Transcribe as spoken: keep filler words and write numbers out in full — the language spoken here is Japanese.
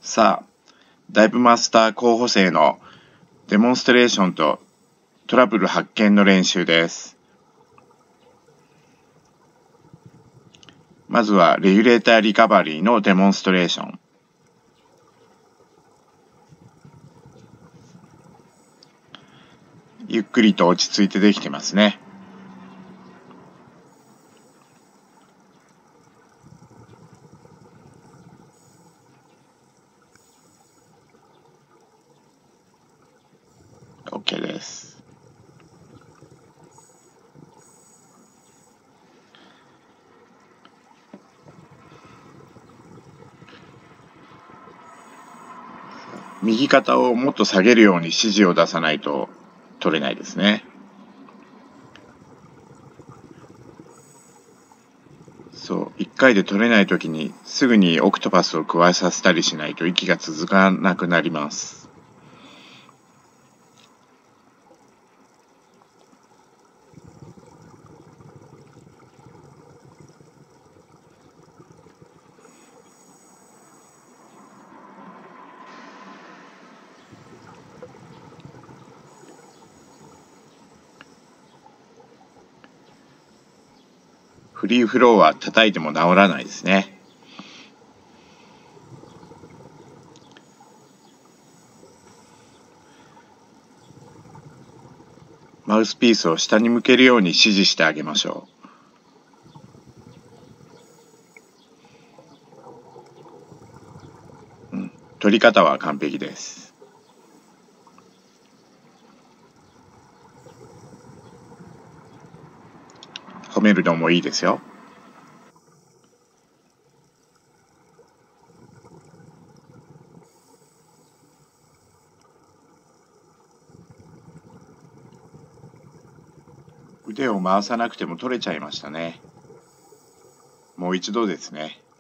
さあ、ダイブマスター候補生のデモンストレーションとトラブル発見の練習です。まずはレギュレーターリカバリーのデモンストレーション。ゆっくりと落ち着いてできてますね。OK です。右肩をもっと下げるように指示を出さないと取れないですね。そう、いっかいで取れないときにすぐにオクトパスを加えさせたりしないと息が続かなくなります。フリーフローは叩いても治らないですね。マウスピースを下に向けるように指示してあげましょう。うん、取り方は完璧です。褒めるのもいいですよ。腕を回さなくても取れちゃいましたね。もう一度ですね。